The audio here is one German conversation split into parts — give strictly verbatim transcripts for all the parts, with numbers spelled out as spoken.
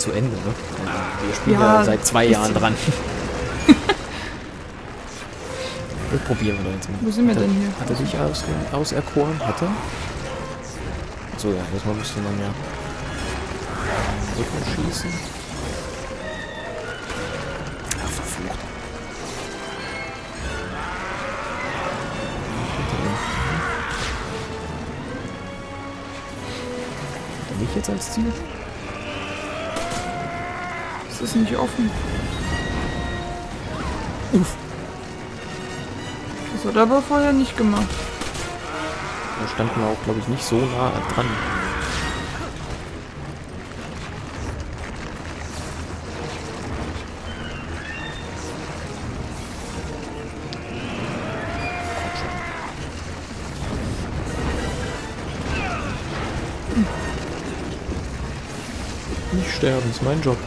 zu Ende, ne? Wir spielen Ja, ja seit zwei Jahren dran. Das probieren wir doch jetzt mal. Wo sind wir hat er, denn hier? Hat er dich aus, auserkoren? Hat er? Achso, ja, erstmal müsste man ja Rücken schießen. Ach, verflucht. Hat er mich jetzt als Ziel? Es ist nicht offen. Uff. Das hat er aber vorher nicht gemacht. Da standen wir auch, glaube ich, nicht so nah dran. Nicht sterben, ist mein Job.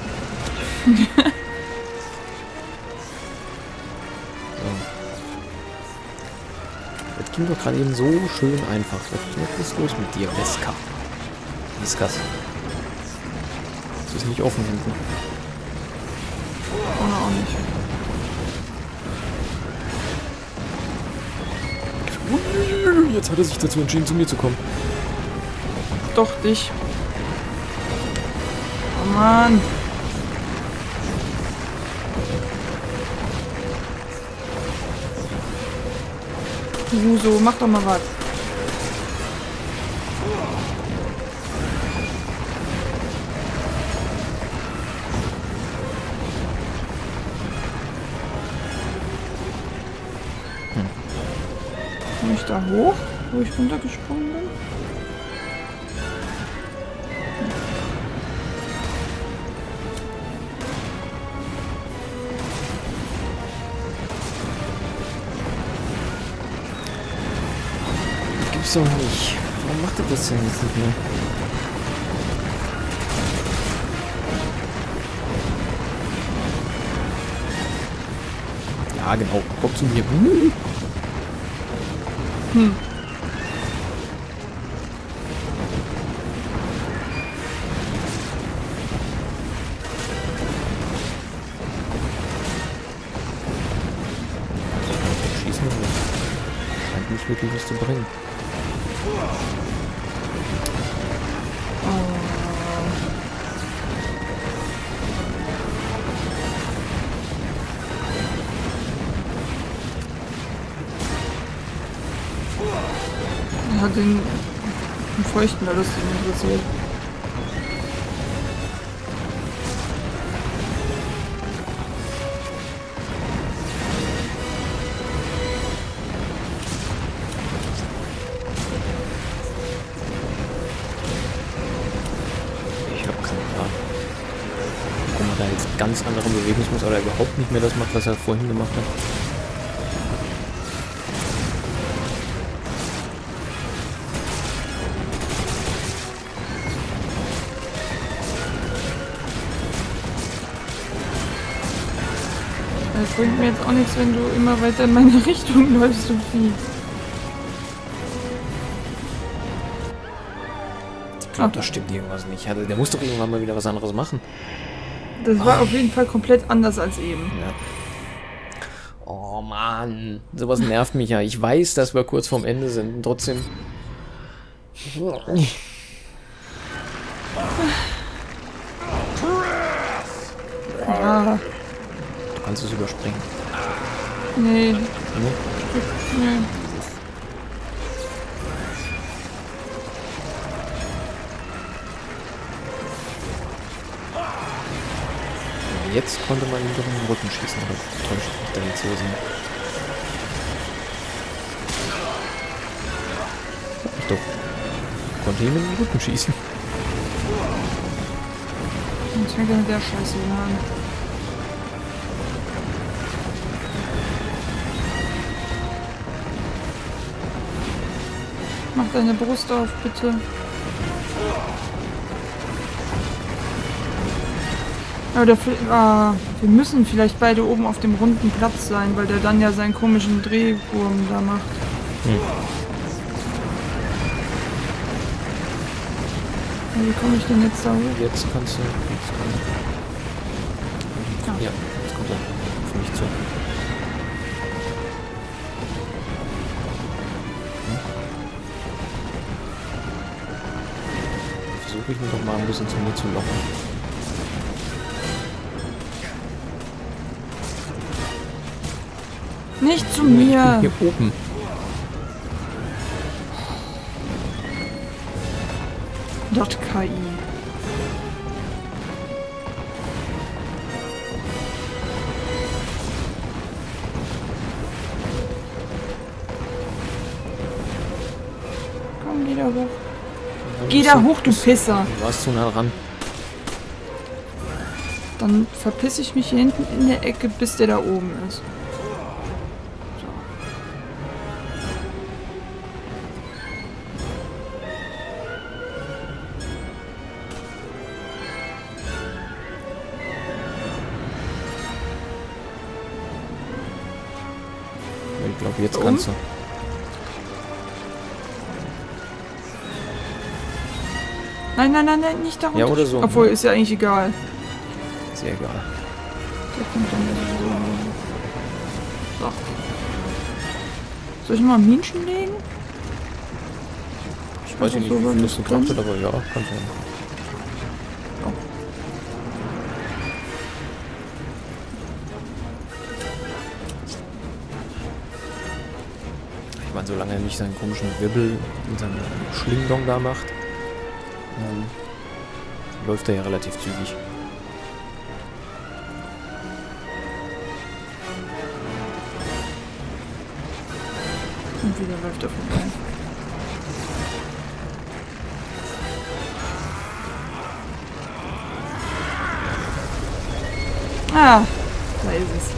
Das ging doch gerade eben so schön einfach. Was ist los mit dir, Veska? Viskas. Das ist nicht offen hinten. Oder auch nicht. Jetzt hat er sich dazu entschieden, zu mir zu kommen. Doch, dich. Oh Mann. Ruso, mach doch mal was. Hm. Komm ich da hoch, wo ich runtergesprungen bin? Gibt's doch nicht. Warum macht er das denn jetzt nicht mehr? Ja, genau. Komm zu mir. Hm. Schießen wir nicht. Scheint nicht wirklich was zu bringen. Er hat den, den Feuchten alles interessiert. Ich habe keine Ahnung. Warum er da jetzt ganz andere Bewegungsmuster oder überhaupt nicht mehr das macht, was er vorhin gemacht hat. Das bringt mir jetzt auch nichts, wenn du immer weiter in meine Richtung läufst, Sophie. Ich glaube, da stimmt irgendwas nicht. Der muss doch irgendwann mal wieder was anderes machen. Das war auf jeden Fall komplett anders als eben. Ja. Oh Mann, sowas nervt mich ja. Ich weiß, dass wir kurz vorm Ende sind und trotzdem... Ja. Du kannst es überspringen. Nee. Hm? Nee. Jetzt konnte man ihn doch in den Rücken schießen, oder täuscht mich da jetzt so sehr. Ich doch. Konnte ihn in den Rücken schießen. Jetzt fängt er mit der Scheiße wieder an. Mach deine Brust auf, bitte. Aber der, ah, wir müssen vielleicht beide oben auf dem runden Platz sein, weil der dann ja seinen komischen Drehwurm da macht. Hm. Wie komme ich denn jetzt da hoch? Jetzt kannst du... Jetzt kann, ja, jetzt kommt er auf mich zu. Versuche ich mich doch mal ein bisschen zu mir zu locken. Nicht zu Ich bin mir! hier oben. Dot K I. Komm, geh da hoch. Geh da hoch, du Pisser. Du warst zu nah ran. Dann verpiss ich mich hier hinten in der Ecke, bis der da oben ist. So. Ich glaube, jetzt Da kannst du. Nein, nein, nein, nein, nicht da runter. Ja, oder so. Obwohl, ist ja eigentlich egal. Sehr egal. Der kommt dann ja sowieso. So. Soll ich mal ein Minchen legen? Ich weiß nicht, so, wie viel wenn das das gebracht kann. hat, aber ja, kann sein. Ich meine, solange er nicht seinen komischen Wirbel mit seinem Schlingdong da macht, ähm, läuft er ja relativ zügig. Und wieder läuft er vorbei. Ah, da ist es.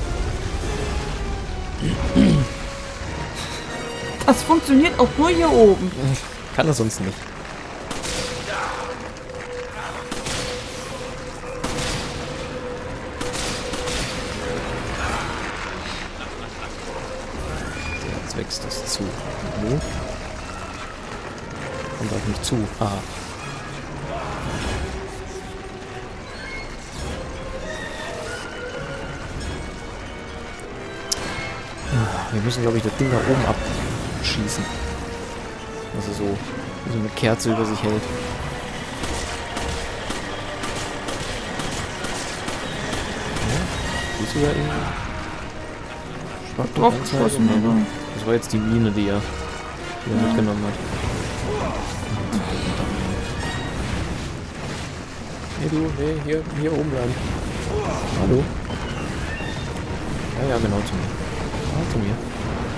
Das funktioniert auch nur hier oben. Kann er sonst nicht. Jetzt wächst das zu. Wo? Kommt auf mich zu. Ah. Wir müssen, glaube ich, das Ding da oben abschießen. Also so, wie so eine Kerze über sich hält. Ja, siehst du da irgendwie? Schwach Drauf Anzeige? geschossen, Nee, ne? aber. Das war jetzt die Mine, die er, die er Ja. mitgenommen hat. Hey du, nee, hier, hier oben bleiben. Hallo? Ja, ja, genau, zu mir. Ah, zu mir.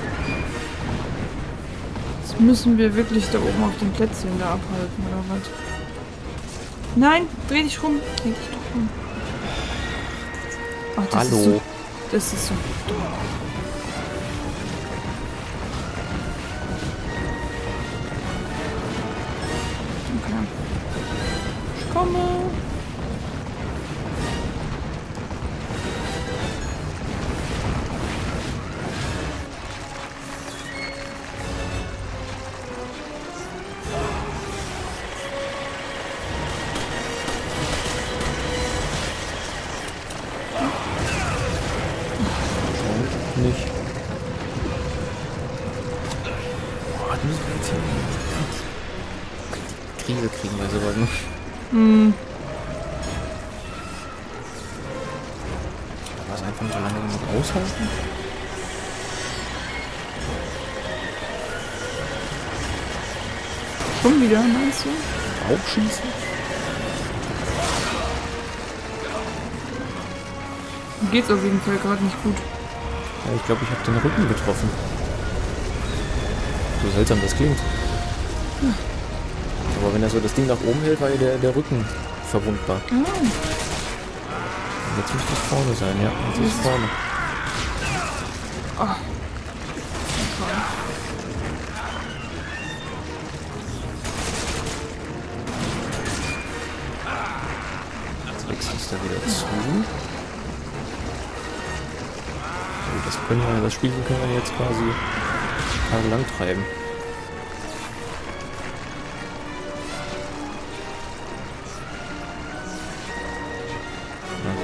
Jetzt müssen wir wirklich da oben auf dem Plätzchen da abhalten, oder was? Nein, dreh dich rum. Dreh dich doch rum. Ach, das Hallo. Ist so, das ist so dumm. Okay. Ich komme. Nicht. Boah, das müssen wir jetzt hier Krise kriegen bei sowas, ne? Hm. War es einfach so lange genug aushalten? Schon wieder, meinst du? Auch schießen? Geht's auf jeden Fall gerade nicht gut. Ja, ich glaube, ich habe den Rücken getroffen. So seltsam das klingt. Aber wenn er so das Ding nach oben hält, war ja der, der Rücken verwundbar. Ah. Jetzt müsste es vorne sein, ja. Jetzt ist es vorne. Ah. Jetzt wechselt es da wieder zu. So, das können wir, das Spiel können wir jetzt quasi tagelang treiben.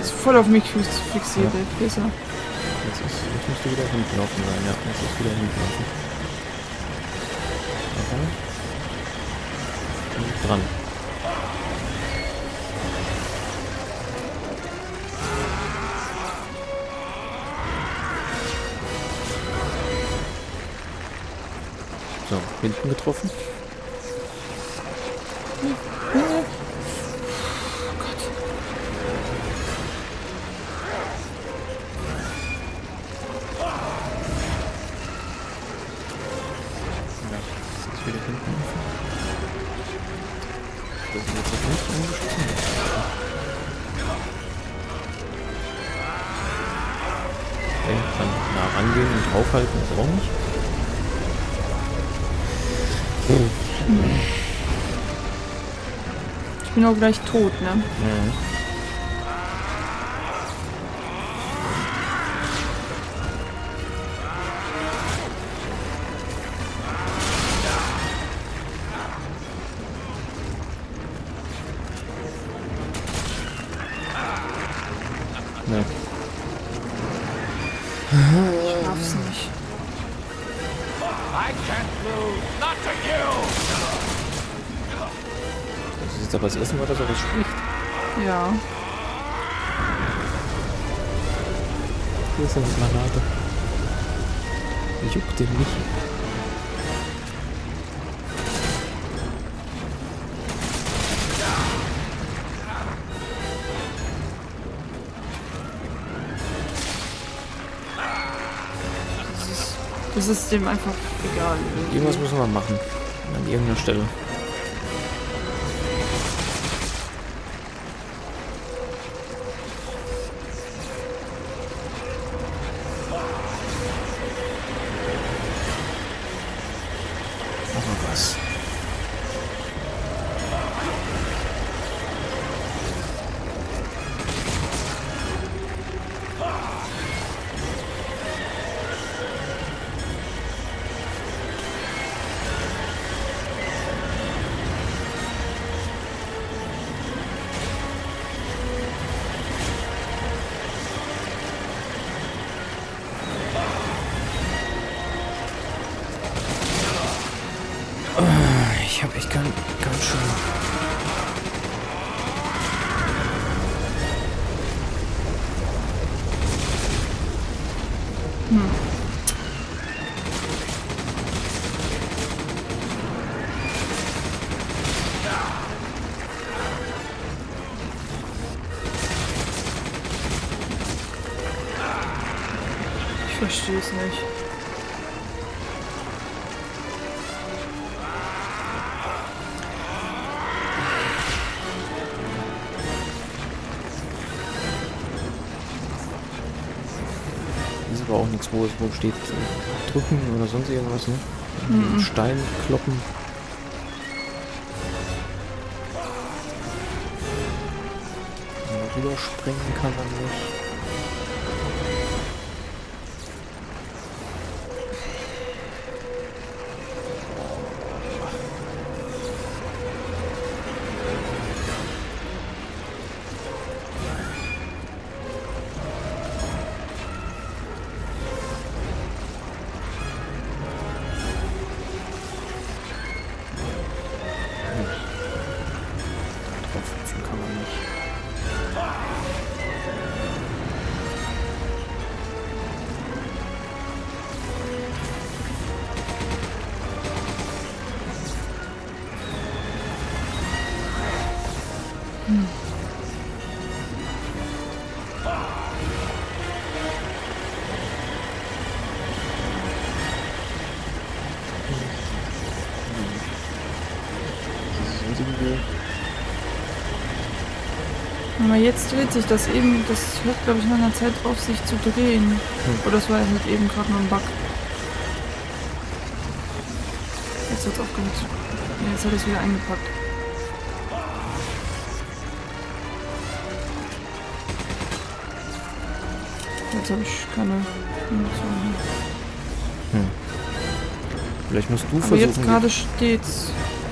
ist voll auf mich fix- fixiert, Ja. der Pisser. Jetzt, ist, jetzt musst du wieder hinlaufen sein, ja. Jetzt ist wieder hinlaufen. Okay. Und dran. So, hinten getroffen. Oh Gott. Ja, das ist wieder hinten offen. Das ist jetzt noch nicht angeschossen. Okay, dann nah rangehen und draufhalten ist auch nicht. Ich bin auch gleich tot, ne? Mhm. Ne. Ich schaff's nicht. I can't lose, not to you! Das ist jetzt aber das erste Mal, dass er was spricht. Ja. Hier ist eine Granate. Juckt den nicht. Das ist, das ist dem einfach egal. Irgendwas müssen wir machen. An irgendeiner Stelle. Aber was? Ich habe echt kein, kein schön. Hm. Ich verstehe es nicht. Das ist aber auch nichts, wo es wo steht äh, drücken oder sonst irgendwas, ne? Mhm. Stein kloppen. Rüberspringen kann man nicht. Draufhüpfen kann man nicht. Das ist irgendwie. Aber jetzt dreht sich das eben, das hört glaube ich nach einer Zeit auf sich zu drehen. Hm. Oder das war halt eben gerade nur ein Bug. Jetzt hat es aufgehört zu... Nee, jetzt hat es wieder eingepackt. Jetzt habe ich keine Munition mehr. Hm. Vielleicht musst du Aber versuchen. jetzt gerade steht's.